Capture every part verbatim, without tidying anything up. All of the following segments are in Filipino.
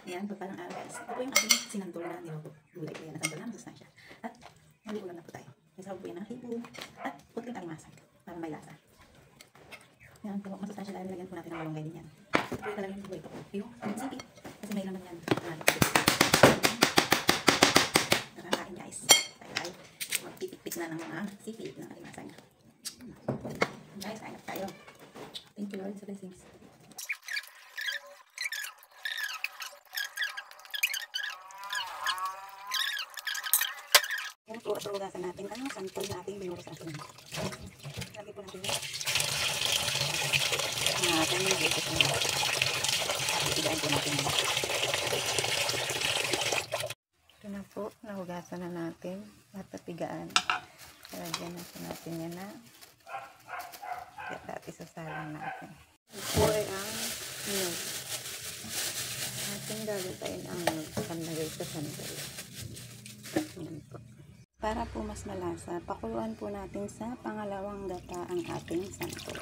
Ayan, pagpalang araw guys. Ito po yung ating sinantol na niluto. Gulay po yan, nasantol na, masustansya. At maluto na po tayo. Isawag po yan ng hipo at puting kalimasag para may lasa. Yan po, masustansya dahil lagyan po natin ng malunggay din yan. Ito po yung talagang po ito po. Yung sipi, kasi may laman yan. Nakakain guys. Tayo ay magpipit-pit na ng mga sipi ng kalimasag. Guys, kain up tayo. Thank you Lord sa blessings. Yan po, at hugasan natin ang santol na ating binuros natin. Lagi po natin yan. Ah, kaya yung binuros natin. Itigaan po natin yan. Ito na po, nahugasan na natin at napigaan. Lagyan na po natin yan na kaya dati sasalang natin. Ito ay ang milk. Ating gagawin ang milk. Panlagay sa santol. Yan po. Para po mas malasa, pakuluan po natin sa pangalawang gata ang ating santol.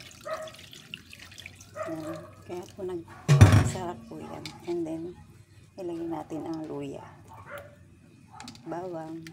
Yan. Kaya po nag-sarap po yan. And then, ilagay natin ang luya, bawang,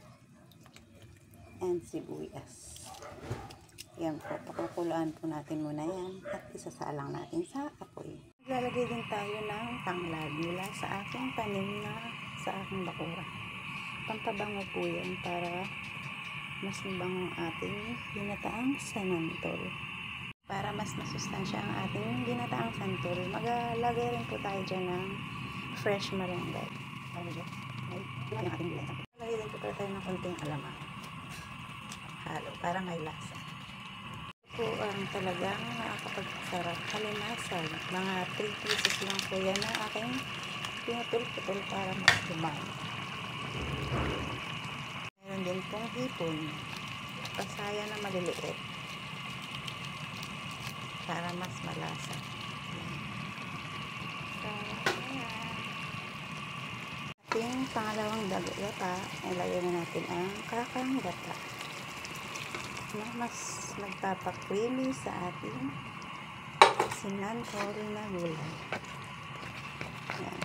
and sibuyas. Yan po, pakukuluan po natin muna yan at isasalang natin sa apoy. Maglalagay din tayo ng tanglad mula sa aking tanim na sa aking bakura. Pampabango po yan para mas mabango ang ating ginataang sanantol. Para mas masustansya ang ating ginataang santol, maglalagay rin po tayo dyan ng fresh malunggay. Ay, yan ang ating ginataang. Maglalagay din po tayo ng konting alamang. Halo, para may lasa. Ito po ang talagang nakakapagsarap kalimasag. Mga three pieces lang po yan na aking pinutol-putol para mas dumami. Meron din pong hipon, pasaya na maliliit para mas malasa. Ating pangalawang gata, ilagay na natin ang kakang gata na mas nagpapakrimi sa ating sinantol na gulay. Yan.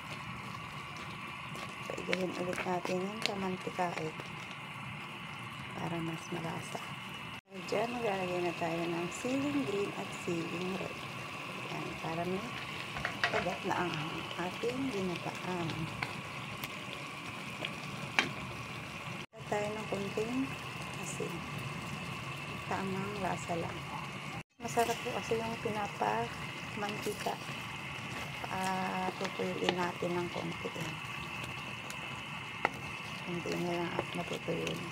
Igayin ulit natin yung kamantikain para mas malasa. Diyan maglalagay na tayo ng siling green at siling red. Yan, para may pagat na ang ating ginataan. At tayo ng konting asin. Tamang lasa lang. Masarap po kasi yung pinapamantika. Uh, tutuyuin natin ng konti. Hindi na lang at matutuyo na.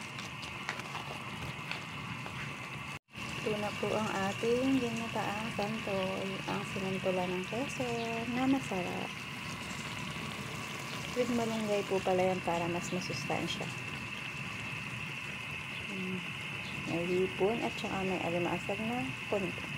Ito na po ang ating ginataang santol. Ang sinantolan ng Quezon na masarap. With malunggay po pala yan para mas masustansya. Hmm. May hipon at saka may alimasag na konti.